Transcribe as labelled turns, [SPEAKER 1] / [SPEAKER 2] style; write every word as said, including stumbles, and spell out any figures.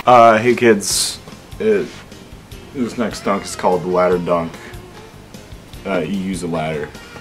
[SPEAKER 1] Uh, hey kids, it, this next dunk is called the ladder dunk. Uh, you use a ladder.